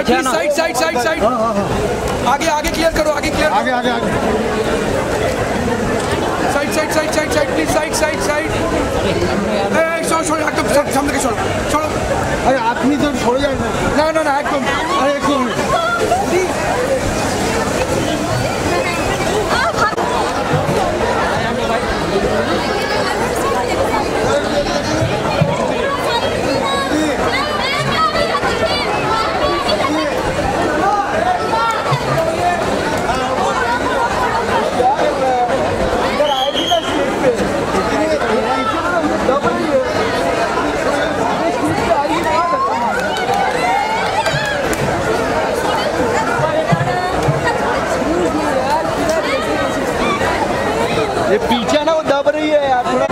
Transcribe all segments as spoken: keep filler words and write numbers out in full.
पीछे ना, side side side side, आगे आगे क्लियर करो, आगे क्लियर, आगे आगे आगे, side side side side side please, side side side, ए छोड़ छोड़ एकदम सामने के छोड़ो छोड़ो, अरे आदमी तो छोड़ जाए ना ना ना एकदम, अरे एक मिनट, ये पीछे ना वो दब रही है यार थोड़ा।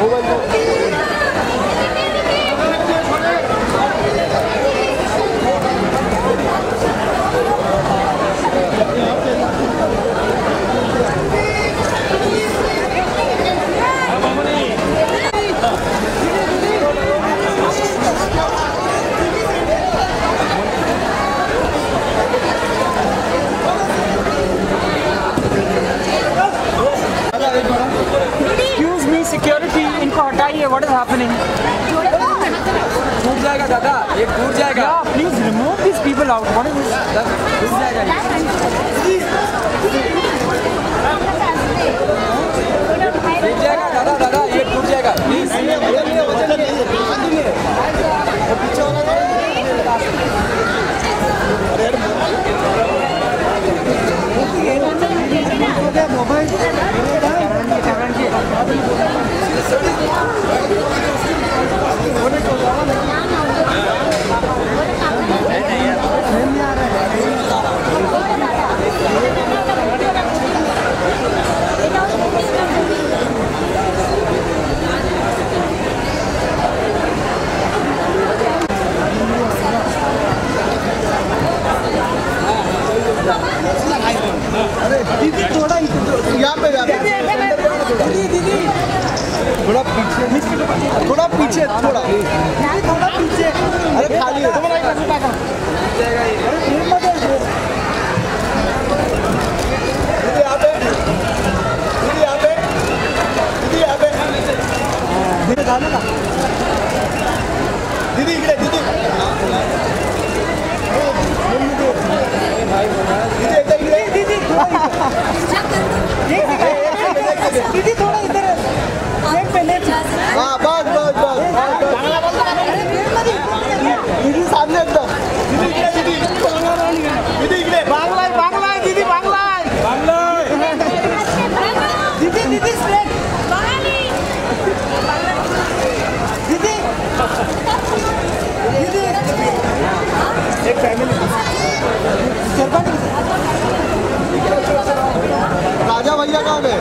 What is happening? टूट जाएगा दादा, ये टूट जाएगा। Yeah, please remove these people out. What is this? टूट जाएगा। टूट जाएगा दादा दादा, ये टूट जाएगा। प्लीज। दीदी थोड़ा यहाँ पे दीदी दीदी थोड़ा पीछे, थोड़ा पीछे, थोड़ा थोड़ा पीछे, अरे खाली है। दीदी यहाँ पे, दीदी यहाँ पे, दीदी यहाँ पे, दीदी खाने का, दीदी इकडे दीदी, दीदी दीदी थोड़ा इधर पहले, हाँ बस बस बस, दीदी सामने एकदम, दीदी इकडे दीदी, दीदी इकडे बांगलाय बांगलाय दीदी बांगलाय बांगलाय, दीदी दीदी स्ट्रेट, दीदी दीदी एक फैमिली राजा भैया कहाँ पे?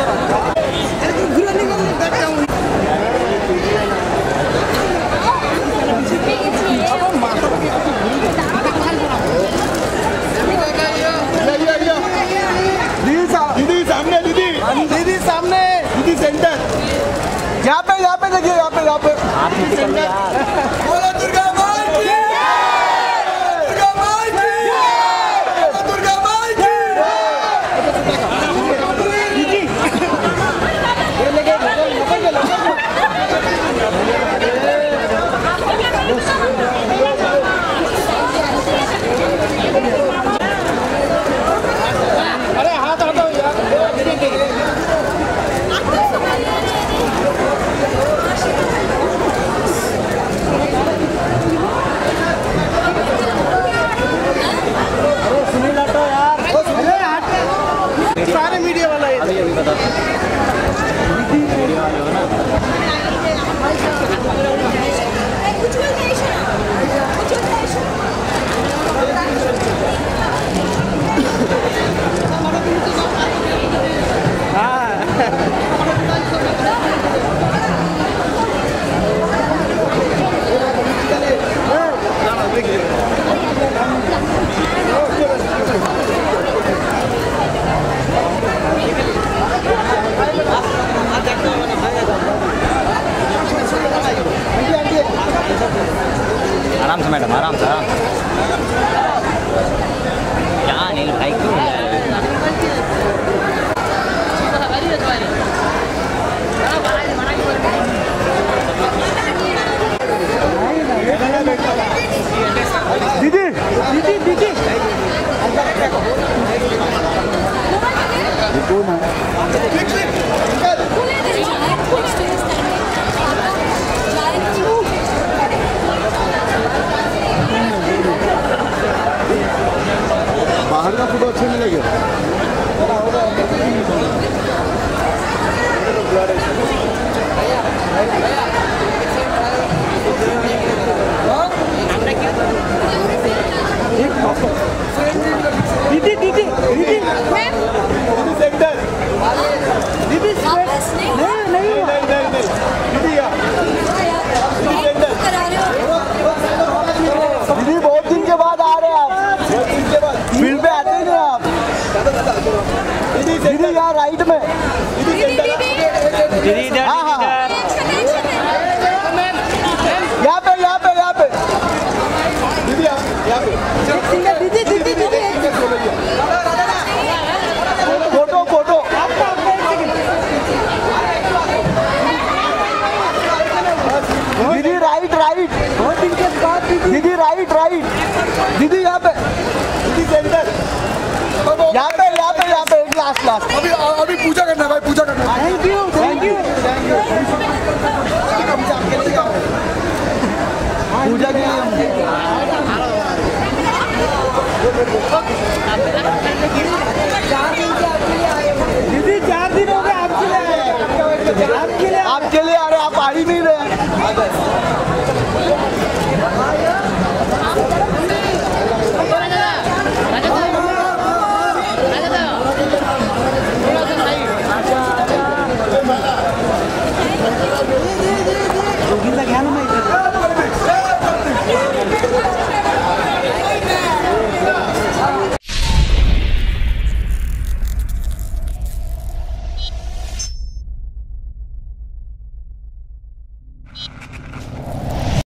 दीदी सामने, दीदी दीदी सामने, दीदी सेंटर, यहाँ पे यहाँ पे देखिए, यहाँ पे यहाँ पे बोलो दुर्गा माँ की, दुर्गा माँ की, दुर्गा माँ की। अरे हाथ हटाओ यार, बाहर का फोटो अच्छा नहीं लगेगा। दीदी दीदी दीदी सेंटर दीदी नहीं नहीं नहीं नहीं नहीं दीदी यार दीदी बहुत दिन के बाद आ रहे हैं आप, बहुत दिन के बाद फील्ड पे आते ही नहीं आप। दीदी दीदी यहाँ राइट में दीदी सेंटर दीदी इधर हाँ हाँ यहाँ पे यहाँ पे यहाँ पे दीदी यहाँ पे दीदी दीदी दीदी फोटो फोटो दीदी राइट राइट बहुत दिन के बाद दीदी दीदी राइट राइट दीदी यहाँ पे दीदी सेंटर यहाँ पे यहाँ पे यहाँ पे एक लास्ट लास्ट अभी अभी पूजा करना है भाई, पूजा करना है। नहीं भी